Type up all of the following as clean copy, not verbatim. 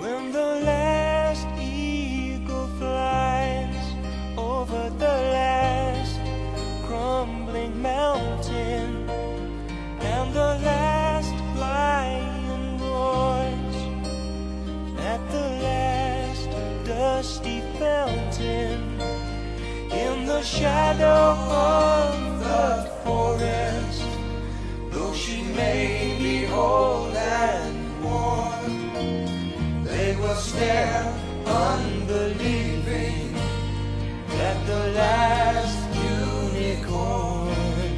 When the last eagle flies over the last crumbling mountain, and the last lion roars at the last dusty fountain, in the shadow of the forest, though she may be old and worn, they will stare unbelieving at the last unicorn.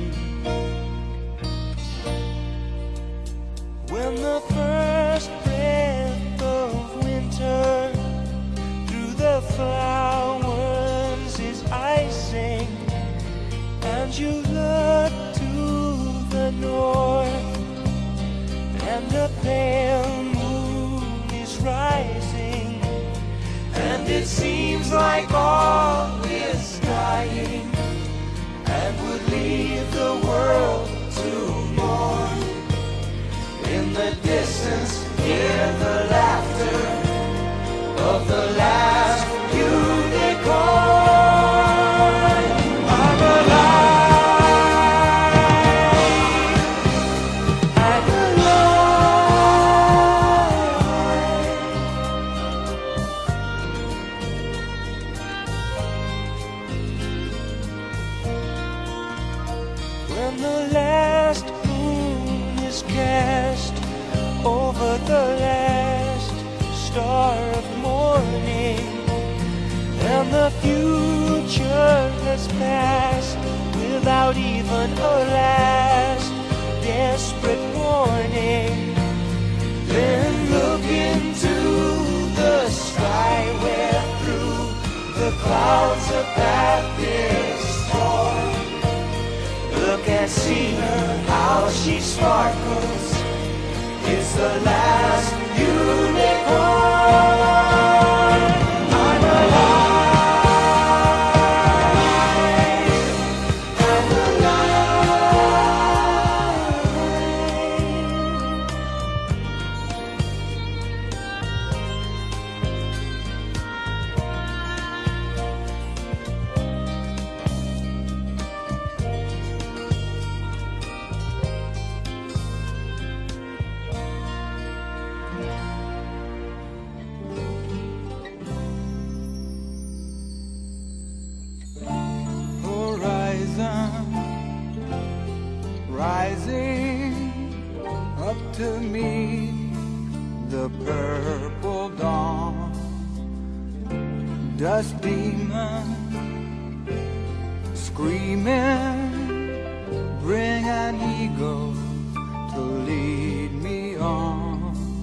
When the first breath of winter through the flowers is icing, and you look to the north, and the pale moon is rising, and it seems like all is dying, and would leave the world to mourn. In the distance, hear the laughter of the last unicorn. I'm alive, I'm alive. When the last moon is cast over the last star of morning, and the future has passed without even a last desperate warning, then look into the sky where through the clouds a path is torn. Look and see her, how she sparkles. It's the last unicorn. I'm alive, I'm rising up to meet the purple dawn. Dust demon screaming, bring an eagle to lead me on.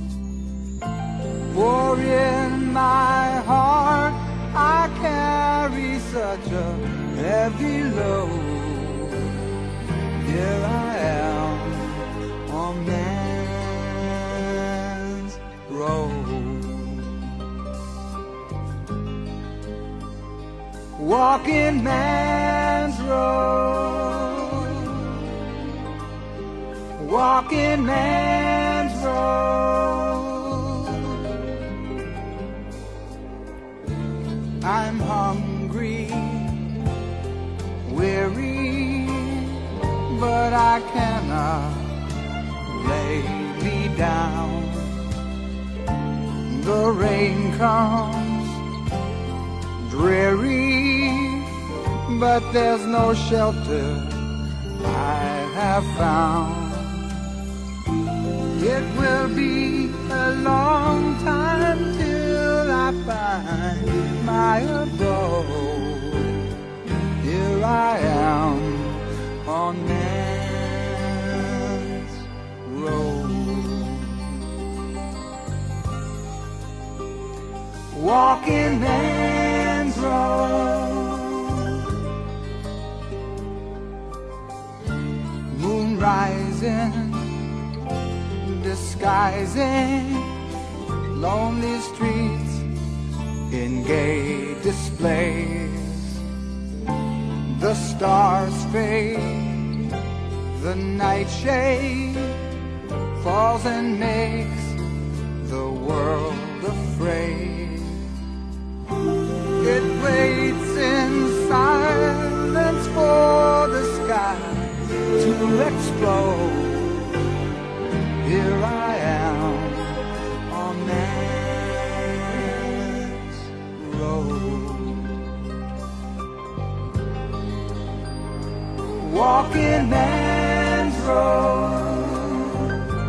For in my heart I carry such a heavy load. Here I am on man's road, walking man's road, walking man's road. I'm hungry, weary, but I cannot lay me down. The rain comes dreary, but there's no shelter I have found. It will be a long time till I find my abode. Here I am on man's road, walking man's road. Moon rising, disguising lonely streets in gay displays. The stars fade, the nightshade falls and makes the world afraid. It waits in silence for the sky to explode. Here I am on man's road, walking man's road,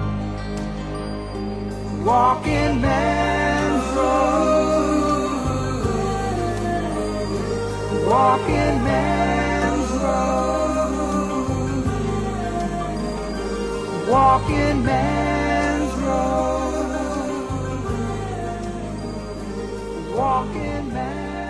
walking man's road, walking man's road, walking man's road, walking man's road.